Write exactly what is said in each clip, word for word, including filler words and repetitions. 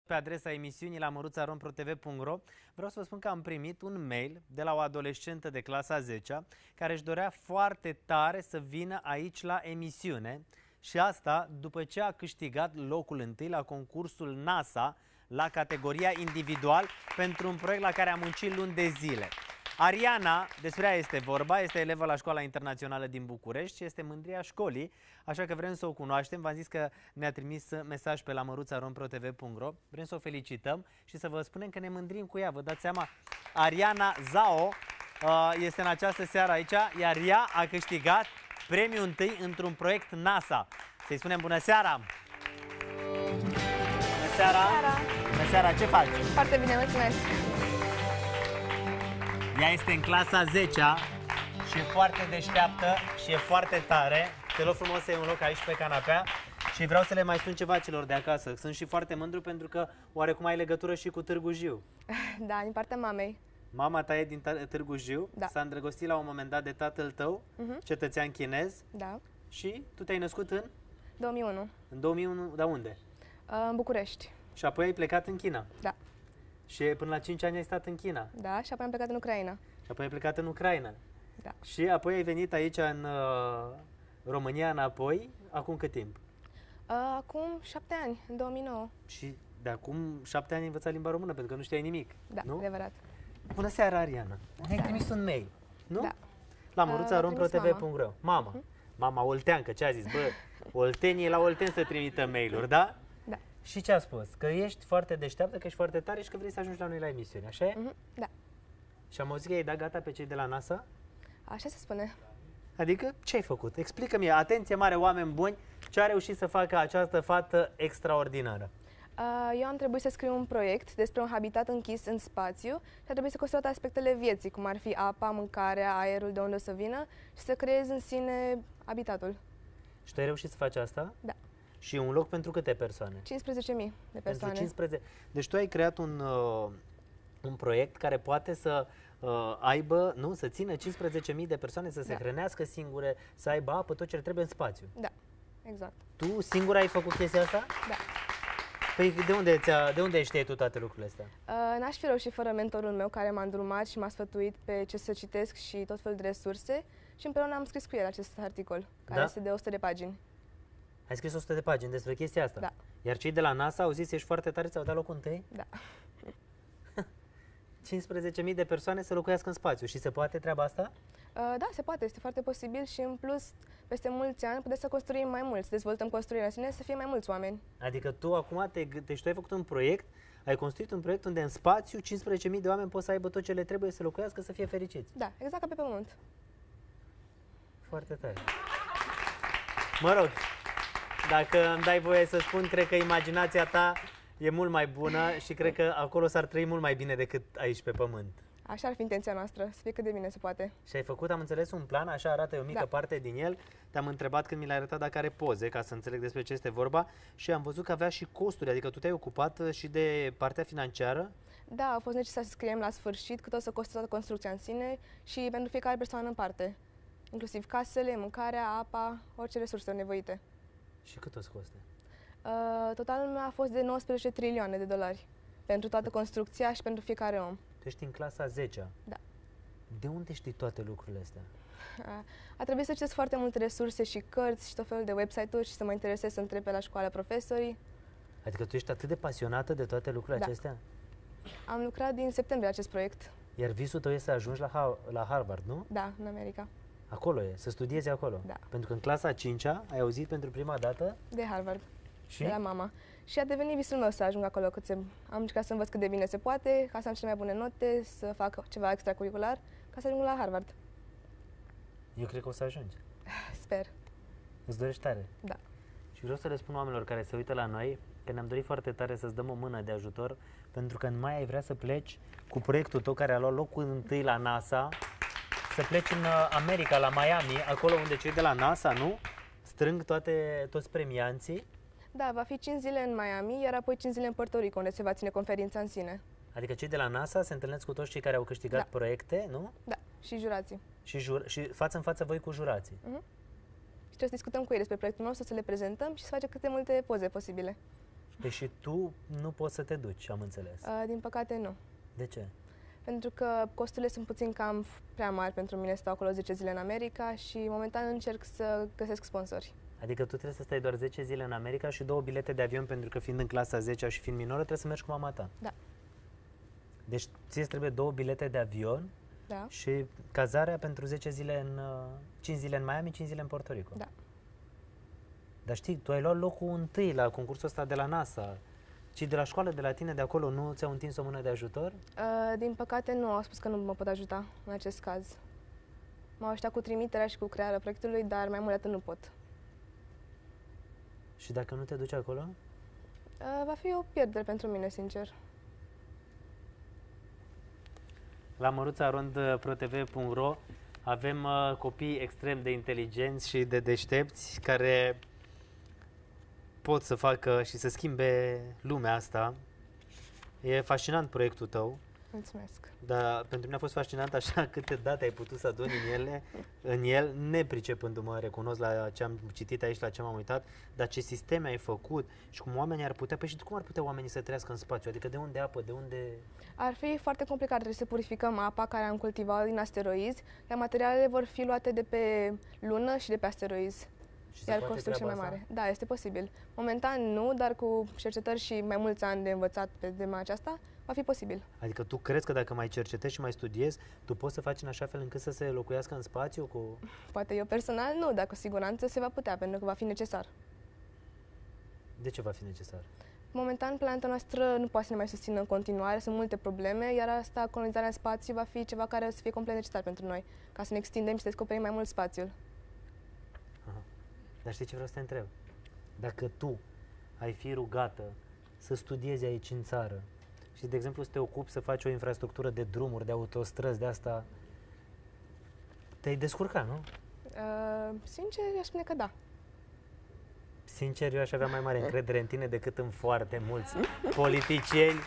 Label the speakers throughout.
Speaker 1: Pe adresa emisiunii la măruța rom pro t v punct ro vreau să vă spun că am primit un mail de la o adolescentă de clasa a zecea care își dorea foarte tare să vină aici la emisiune și asta după ce a câștigat locul întâi la concursul NASA la categoria individual pentru un proiect la care a muncit luni de zile. Ariana, despre ea este vorba, este elevă la Școala Internațională din București și este mândria școlii, așa că vrem să o cunoaștem. V-am zis că ne-a trimis mesaj pe la măruța rom pro t v punct ro. Vrem să o felicităm și să vă spunem că ne mândrim cu ea. Vă dați seama, Ariana Zao este în această seară aici, iar ea a câștigat premiul întâi într-un proiect NASA. Să-i spunem bună seara! Bună seara! Bună seara! Ce faci?
Speaker 2: Foarte bine, mulțumesc!
Speaker 1: Ea este în clasa a zecea și e foarte deșteaptă și e foarte tare. Te rog frumos să iei un loc aici pe canapea și vreau să le mai spun ceva celor de acasă. Sunt și foarte mândru pentru că oarecum ai legătură și cu Târgu Jiu.
Speaker 2: Da, din partea mamei.
Speaker 1: Mama ta e din Târgu Jiu,
Speaker 2: da.
Speaker 1: S-a îndrăgostit la un moment dat de tatăl tău, uh-huh. cetățean chinez.
Speaker 2: Da.
Speaker 1: Și tu te-ai născut în?
Speaker 2: două mii unu.
Speaker 1: În două mii unu, de unde?
Speaker 2: În București.
Speaker 1: Și apoi ai plecat în China?
Speaker 2: Da.
Speaker 1: Și până la cinci ani ai stat în China?
Speaker 2: Da, și apoi am plecat în Ucraina.
Speaker 1: Și apoi ai plecat în Ucraina?
Speaker 2: Da.
Speaker 1: Și apoi ai venit aici în uh, România înapoi, acum cât timp?
Speaker 2: Uh, acum șapte ani, în două mii nouă.
Speaker 1: Și de acum șapte ani ai învățat limba română, pentru că nu știai nimic,
Speaker 2: Da,
Speaker 1: nu?
Speaker 2: adevărat.
Speaker 1: Bună seara, Ariana! Ne-ai trimis un mail, nu?
Speaker 2: Da.
Speaker 1: La măruța rom pro t v punct ro. Mama, uh-huh. Mama olteancă, ce a zis? Bă, oltenii la olten să trimită mail-uri, da?
Speaker 2: Da.
Speaker 1: Și ce a spus? Că ești foarte deșteaptă, că ești foarte tare și că vrei să ajungi la noi la emisiune, așa e?
Speaker 2: Uh-huh. Da.
Speaker 1: Și am auzit că ai dat gata pe cei de la NASA?
Speaker 2: Așa se spune.
Speaker 1: Adică, ce ai făcut? Explică-mi, atenție mare, oameni buni, ce a reușit să facă această fată extraordinară?
Speaker 2: Uh, eu am trebuit să scriu un proiect despre un habitat închis în spațiu și a trebuit să consider toate aspectele vieții, cum ar fi apa, mâncarea, aerul, de unde o să vină și să creez în sine habitatul.
Speaker 1: Și tu ai reușit să faci asta?
Speaker 2: Da.
Speaker 1: Și un loc pentru câte persoane?
Speaker 2: cincisprezece mii de persoane.
Speaker 1: Pentru cincisprezece. Deci tu ai creat un, uh, un proiect care poate să uh, aibă, nu, să țină cincisprezece mii de persoane, să se
Speaker 2: Da.
Speaker 1: hrănească singure, să aibă apă, tot ce le trebuie în spațiu.
Speaker 2: Da, exact.
Speaker 1: Tu singura ai făcut chestia asta?
Speaker 2: Da.
Speaker 1: Păi de unde, de unde știi tu toate lucrurile astea?
Speaker 2: Uh, N-aș fi reușit fără mentorul meu care m-a îndrumat și m-a sfătuit pe ce să citesc și tot felul de resurse și împreună am scris cu el acest articol, care
Speaker 1: Da?
Speaker 2: este de o sută de pagini.
Speaker 1: Ai scris o sută de pagini despre chestia asta?
Speaker 2: Da.
Speaker 1: Iar cei de la NASA au zis, ești foarte tare, ți-au dat locul întâi?
Speaker 2: Da.
Speaker 1: cincisprezece mii de persoane să locuiască în spațiu și se poate treaba asta?
Speaker 2: Uh, da, se poate, este foarte posibil și în plus, peste mulți ani, putem să construim mai mult, să dezvoltăm construirea în sine, să fie mai mulți oameni.
Speaker 1: Adică tu acum, te, deci tu ai făcut un proiect, ai construit un proiect unde în spațiu cincisprezece mii de oameni pot să aibă tot ce le trebuie să locuiască, să fie fericiți.
Speaker 2: Da, exact ca pe pământ.
Speaker 1: Foarte tare. Mă rog, dacă îmi dai voie să spun, cred că imaginația ta e mult mai bună și cred că acolo s-ar trăi mult mai bine decât aici pe pământ.
Speaker 2: Așa ar fi intenția noastră, să fie cât de bine se poate.
Speaker 1: Și ai făcut, am înțeles, un plan, așa arată o mică
Speaker 2: Da.
Speaker 1: parte din el. Te-am întrebat când mi l-ai arătat dacă are poze, ca să înțeleg despre ce este vorba și am văzut că avea și costuri, adică tu te-ai ocupat și de partea financiară?
Speaker 2: Da, a fost necesar să scriem la sfârșit cât o să costă toată construcția în sine și pentru fiecare persoană în parte. Inclusiv casele, mâncarea, apa, orice resurse nevoite.
Speaker 1: Și cât o să coste?
Speaker 2: Uh, totalul meu a fost de nouăsprezece trilioane de dolari pentru toată construcția și pentru fiecare om.
Speaker 1: Tu ești în clasa a zecea.
Speaker 2: Da.
Speaker 1: De unde știi toate lucrurile astea?
Speaker 2: A, a trebuit să citesc foarte multe resurse și cărți și tot felul de website-uri și să mă interesez să întreb pe la școală profesorii.
Speaker 1: Adică tu ești atât de pasionată de toate lucrurile
Speaker 2: Da.
Speaker 1: acestea?
Speaker 2: Am lucrat din septembrie la acest proiect.
Speaker 1: Iar visul tău e să ajungi la, Ha- la Harvard, nu?
Speaker 2: Da, în America.
Speaker 1: Acolo e, să studiezi acolo.
Speaker 2: Da.
Speaker 1: Pentru că în clasa a cincea ai auzit pentru prima dată
Speaker 2: De Harvard,
Speaker 1: și
Speaker 2: de la mama. Și a devenit visul meu să ajung acolo cât se... Am încercat să învăț cât de bine se poate, ca să am cele mai bune note, să fac ceva extracurricular, ca să ajung la Harvard.
Speaker 1: eu cred că o să ajungi.
Speaker 2: Sper.
Speaker 1: Îți dorești tare.
Speaker 2: Da.
Speaker 1: Și vreau să le spun oamenilor care se uită la noi că ne-am dorit foarte tare să-ți dăm o mână de ajutor, pentru că în mai ai vrea să pleci cu proiectul tău care a luat locul întâi la NASA, să pleci în uh, America, la Miami, acolo unde cei de la NASA, nu? Strâng toate, toți premianții.
Speaker 2: Da, va fi cinci zile în Miami, iar apoi cinci zile în Puerto Rico, unde se va ține conferința în sine.
Speaker 1: Adică cei de la NASA se întâlnesc cu toți cei care au câștigat
Speaker 2: Da.
Speaker 1: proiecte, nu?
Speaker 2: Da, și jurații.
Speaker 1: Și, jur- și față în față voi cu jurații.
Speaker 2: Uh-huh. Și trebuie să discutăm cu ei despre proiectul nostru, să le prezentăm și să facem câte multe poze posibile.
Speaker 1: Deci și tu nu poți să te duci, am înțeles.
Speaker 2: Uh, din păcate, nu.
Speaker 1: De ce?
Speaker 2: Pentru că costurile sunt puțin cam prea mari pentru mine, stau acolo zece zile în America și momentan încerc să găsesc sponsori.
Speaker 1: Adică tu trebuie să stai doar zece zile în America și două bilete de avion, pentru că fiind în clasa zecea și fiind minoră, trebuie să mergi cu mama ta.
Speaker 2: Da.
Speaker 1: Deci ție îți trebuie două bilete de avion
Speaker 2: Da.
Speaker 1: și cazarea pentru zece zile în... cinci zile în Miami, cinci zile în Puerto Rico.
Speaker 2: Da.
Speaker 1: Dar știi, tu ai luat locul întâi la concursul ăsta de la NASA. Și de la școală, de la tine, de acolo, nu ți-au întins o mână de ajutor?
Speaker 2: Uh, din păcate, nu. Au spus că nu mă pot ajuta în acest caz. M-au ajutat cu trimiterea și cu crearea proiectului, dar mai mult de atât nu pot.
Speaker 1: Și dacă nu te duci acolo?
Speaker 2: Uh, va fi o pierdere pentru mine, sincer.
Speaker 1: La măruța arond pro t v punct ro avem uh, copii extrem de inteligenți și de deștepți care pot să facă și să schimbe lumea asta. E fascinant proiectul tău,
Speaker 2: Mulțumesc.
Speaker 1: dar pentru mine a fost fascinant așa câte date ai putut să aduni în, ele, în el, nepricepându-mă, recunosc la ce am citit aici, la ce m-am uitat, dar ce sisteme ai făcut și cum oamenii ar putea, păi și cum ar putea oamenii să trăiască în spațiu, adică de unde apă, de unde...
Speaker 2: Ar fi foarte complicat, trebuie să purificăm apa care am cultivat din asteroizi, iar materialele vor fi luate de pe lună și de pe asteroizi.
Speaker 1: Și se
Speaker 2: Iar
Speaker 1: poate
Speaker 2: costul cel mai
Speaker 1: treaba
Speaker 2: mare. Da, este posibil. Momentan nu, dar cu cercetări și mai mulți ani de învățat pe tema aceasta, va fi posibil.
Speaker 1: Adică tu crezi că dacă mai cercetezi și mai studiezi, tu poți să faci în așa fel încât să se locuiască în spațiu cu...
Speaker 2: Poate eu personal nu, dar cu siguranță se va putea, pentru că va fi necesar.
Speaker 1: De ce va fi necesar?
Speaker 2: Momentan, planeta noastră nu poate să ne mai susțină în continuare, sunt multe probleme, iar asta, colonizarea în spațiu, va fi ceva care o să fie complet necesar pentru noi, ca să ne extindem și să descoperim mai mult spațiul.
Speaker 1: Aha. Dar știi ce vreau să te întreb? Dacă tu ai fi rugată să studiezi aici în țară și, de exemplu, să te ocupi să faci o infrastructură de drumuri, de autostrăzi, de asta, te-ai descurcat, nu?
Speaker 2: Uh, sincer, aș spune că da.
Speaker 1: Sincer, eu aș avea mai mare încredere în tine decât în foarte mulți politicieni.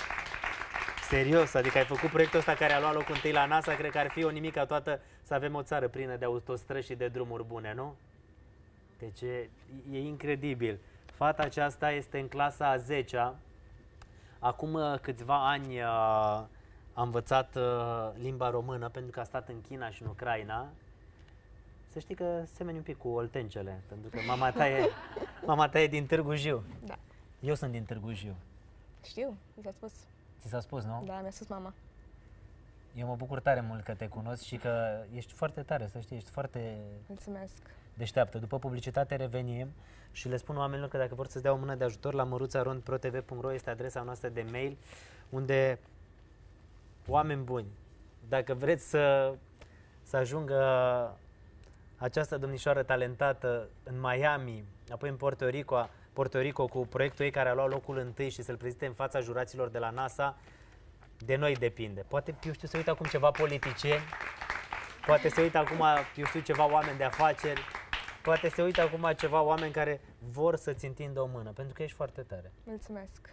Speaker 1: Serios, adică ai făcut proiectul ăsta care a luat locul întâi la NASA, cred că ar fi o nimica toată să avem o țară plină de autostrăzi și de drumuri bune, nu? Deci e, e incredibil. Fata aceasta este în clasa a zecea. Acum uh, câțiva ani uh, a învățat uh, limba română pentru că a stat în China și în Ucraina. Să știi că semeni un pic cu oltencele, pentru că mama ta e, mama ta e din Târgu Jiu.
Speaker 2: Da.
Speaker 1: Eu sunt din Târgu Jiu.
Speaker 2: Știu, mi s-a spus.
Speaker 1: Ți s-a spus, nu?
Speaker 2: Da, mi-a spus mama.
Speaker 1: Eu mă bucur tare mult că te cunosc și că ești foarte tare, să știi, ești foarte
Speaker 2: Mulțumesc.
Speaker 1: deșteaptă. După publicitate revenim și le spun oamenilor că dacă vor să-ți dea o mână de ajutor, la măruța arond pro t v punct ro este adresa noastră de mail, unde oameni buni, dacă vreți să, să ajungă această domnișoară talentată în Miami, apoi în Puerto Rico, Puerto Rico cu proiectul ei care a luat locul întâi și să-l prezinte în fața juraților de la NASA, de noi depinde. Poate, eu știu, să uită acum ceva politicieni, poate se uită acum, eu știu, ceva oameni de afaceri, poate se uită acum ceva oameni care vor să-ți întindă o mână, pentru că ești foarte tare.
Speaker 2: Mulțumesc.